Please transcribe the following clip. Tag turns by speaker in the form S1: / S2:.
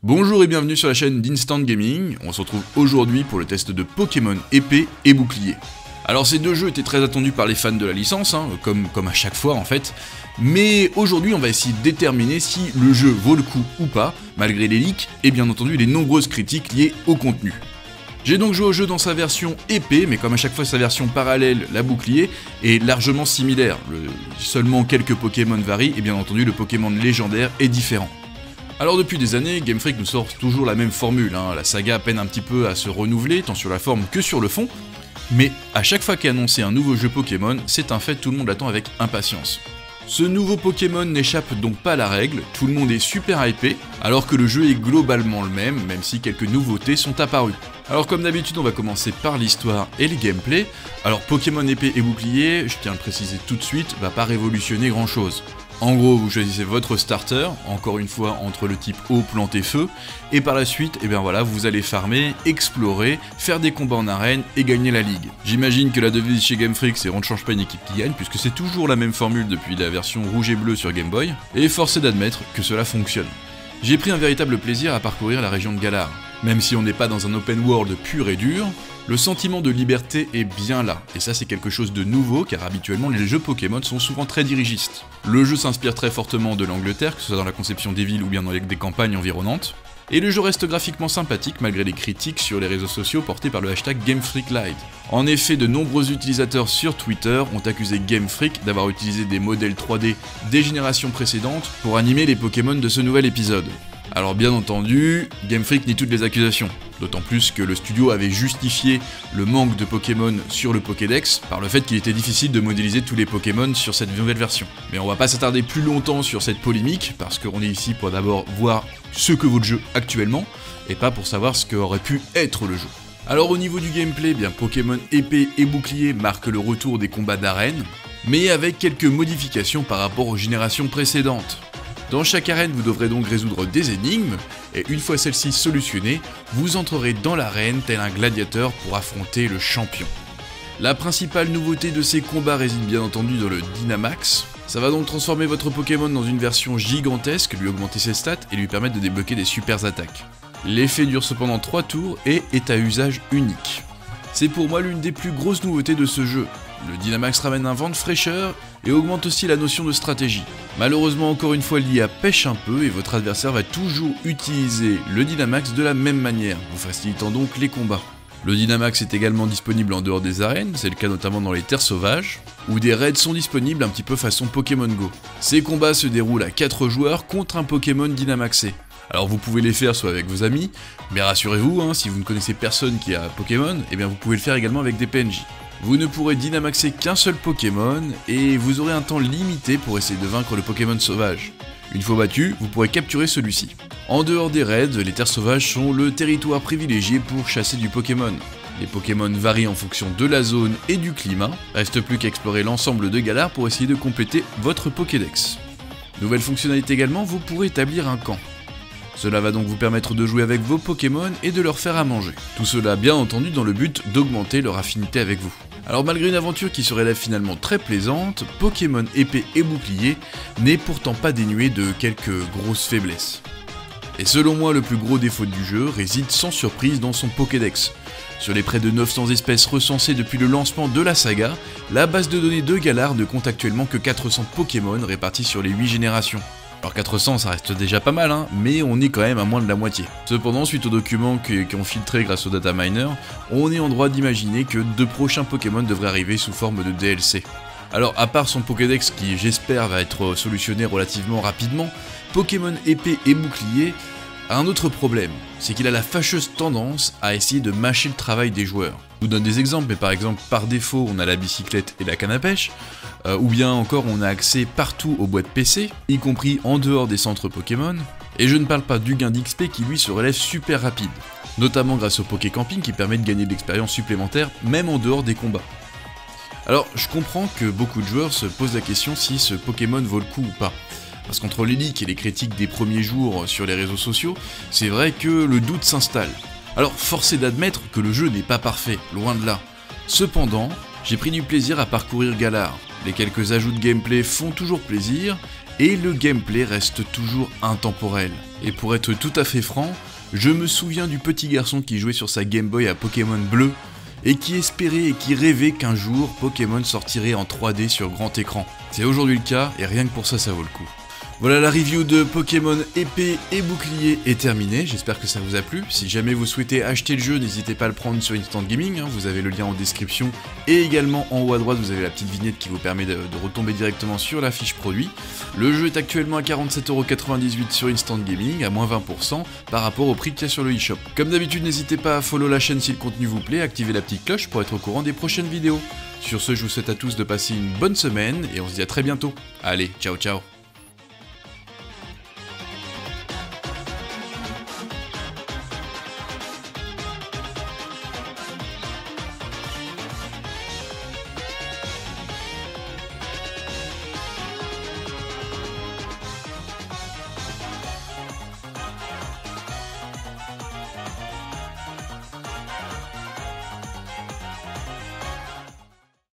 S1: Bonjour et bienvenue sur la chaîne d'Instant Gaming, on se retrouve aujourd'hui pour le test de Pokémon Épée et Bouclier. Alors ces deux jeux étaient très attendus par les fans de la licence, comme à chaque fois en fait, mais aujourd'hui on va essayer de déterminer si le jeu vaut le coup ou pas, malgré les leaks et bien entendu les nombreuses critiques liées au contenu. J'ai donc joué au jeu dans sa version épée, mais comme à chaque fois sa version parallèle, la bouclier, est largement similaire. Seulement quelques Pokémon varient et bien entendu le Pokémon légendaire est différent. Alors depuis des années, Game Freak nous sort toujours la même formule, la saga peine un petit peu à se renouveler, tant sur la forme que sur le fond, mais à chaque fois qu'est annoncé un nouveau jeu Pokémon, c'est un fait, tout le monde l'attend avec impatience. Ce nouveau Pokémon n'échappe donc pas à la règle, tout le monde est super hypé, alors que le jeu est globalement le même si quelques nouveautés sont apparues. Alors comme d'habitude, on va commencer par l'histoire et le gameplay. Alors Pokémon Épée et Bouclier, je tiens à le préciser tout de suite, va pas révolutionner grand chose. En gros, vous choisissez votre starter, encore une fois entre le type eau, plante et feu, et par la suite, vous allez farmer, explorer, faire des combats en arène et gagner la ligue. J'imagine que la devise chez Game Freak c'est on ne change pas une équipe qui gagne, puisque c'est toujours la même formule depuis la version rouge et bleu sur Game Boy, et force est d'admettre que cela fonctionne. J'ai pris un véritable plaisir à parcourir la région de Galar. Même si on n'est pas dans un open world pur et dur, le sentiment de liberté est bien là, et ça c'est quelque chose de nouveau car habituellement les jeux Pokémon sont souvent très dirigistes. Le jeu s'inspire très fortement de l'Angleterre, que ce soit dans la conception des villes ou bien dans des campagnes environnantes, et le jeu reste graphiquement sympathique malgré les critiques sur les réseaux sociaux portées par le hashtag GameFreakLite. En effet, de nombreux utilisateurs sur Twitter ont accusé Game Freak d'avoir utilisé des modèles 3D des générations précédentes pour animer les Pokémon de ce nouvel épisode. Alors bien entendu, Game Freak nie toutes les accusations, d'autant plus que le studio avait justifié le manque de Pokémon sur le Pokédex par le fait qu'il était difficile de modéliser tous les Pokémon sur cette nouvelle version. Mais on va pas s'attarder plus longtemps sur cette polémique, parce qu'on est ici pour d'abord voir ce que vaut le jeu actuellement, et pas pour savoir ce qu'aurait pu être le jeu. Alors au niveau du gameplay, Pokémon Épée et Bouclier marque le retour des combats d'arène, mais avec quelques modifications par rapport aux générations précédentes. Dans chaque arène, vous devrez donc résoudre des énigmes, et une fois celles-ci solutionnées, vous entrerez dans l'arène tel un gladiateur pour affronter le champion. La principale nouveauté de ces combats réside bien entendu dans le Dynamax. Ça va donc transformer votre Pokémon dans une version gigantesque, lui augmenter ses stats et lui permettre de débloquer des super attaques. L'effet dure cependant 3 tours et est à usage unique. C'est pour moi l'une des plus grosses nouveautés de ce jeu. Le Dynamax ramène un vent de fraîcheur et augmente aussi la notion de stratégie. Malheureusement encore une fois l'IA pêche un peu et votre adversaire va toujours utiliser le Dynamax de la même manière, vous facilitant donc les combats. Le Dynamax est également disponible en dehors des arènes, c'est le cas notamment dans les terres sauvages, où des raids sont disponibles un petit peu façon Pokémon Go. Ces combats se déroulent à 4 joueurs contre un Pokémon Dynamaxé. Alors vous pouvez les faire soit avec vos amis, mais rassurez-vous, si vous ne connaissez personne qui a Pokémon, vous pouvez le faire également avec des PNJ. Vous ne pourrez dynamaxer qu'un seul Pokémon, et vous aurez un temps limité pour essayer de vaincre le Pokémon sauvage. Une fois battu, vous pourrez capturer celui-ci. En dehors des raids, les terres sauvages sont le territoire privilégié pour chasser du Pokémon. Les Pokémon varient en fonction de la zone et du climat, reste plus qu'à explorer l'ensemble de Galar pour essayer de compléter votre Pokédex. Nouvelle fonctionnalité également, vous pourrez établir un camp. Cela va donc vous permettre de jouer avec vos Pokémon et de leur faire à manger. Tout cela bien entendu dans le but d'augmenter leur affinité avec vous. Alors malgré une aventure qui se révèle finalement très plaisante, Pokémon Épée et Bouclier n'est pourtant pas dénué de quelques grosses faiblesses. Et selon moi, le plus gros défaut du jeu réside sans surprise dans son Pokédex. Sur les près de 900 espèces recensées depuis le lancement de la saga, la base de données de Galar ne compte actuellement que 400 Pokémon répartis sur les 8 générations. Alors 400 ça reste déjà pas mal, mais on est quand même à moins de la moitié. Cependant, suite aux documents qui ont filtré grâce au data miner, on est en droit d'imaginer que de prochains Pokémon devraient arriver sous forme de DLC. Alors à part son Pokédex qui j'espère va être solutionné relativement rapidement, Pokémon Épée et Bouclier a un autre problème, c'est qu'il a la fâcheuse tendance à essayer de mâcher le travail des joueurs. Je vous donne des exemples, mais par exemple par défaut on a la bicyclette et la canne à pêche, ou bien encore on a accès partout aux boîtes PC, y compris en dehors des centres Pokémon, et je ne parle pas du gain d'XP qui lui se relève super rapide, notamment grâce au Poké Camping qui permet de gagner de l'expérience supplémentaire même en dehors des combats. Alors je comprends que beaucoup de joueurs se posent la question si ce Pokémon vaut le coup ou pas. Parce qu'entre les leaks et les critiques des premiers jours sur les réseaux sociaux, c'est vrai que le doute s'installe. Alors force est d'admettre que le jeu n'est pas parfait, loin de là. Cependant, J'ai pris du plaisir à parcourir Galar, les quelques ajouts de gameplay font toujours plaisir, et le gameplay reste toujours intemporel. Et pour être tout à fait franc, je me souviens du petit garçon qui jouait sur sa Game Boy à Pokémon Bleu, et qui espérait et qui rêvait qu'un jour Pokémon sortirait en 3D sur grand écran. C'est aujourd'hui le cas, et rien que pour ça, ça vaut le coup. Voilà, la review de Pokémon épée et bouclier est terminée, j'espère que ça vous a plu. Si jamais vous souhaitez acheter le jeu, n'hésitez pas à le prendre sur Instant Gaming, vous avez le lien en description, et également en haut à droite vous avez la petite vignette qui vous permet de retomber directement sur la fiche produit. Le jeu est actuellement à 47,98€ sur Instant Gaming, à moins 20% par rapport au prix qu'il y a sur le eShop. Comme d'habitude, n'hésitez pas à follow la chaîne si le contenu vous plaît, activez la petite cloche pour être au courant des prochaines vidéos. Sur ce, je vous souhaite à tous de passer une bonne semaine, et on se dit à très bientôt. Allez, ciao ciao.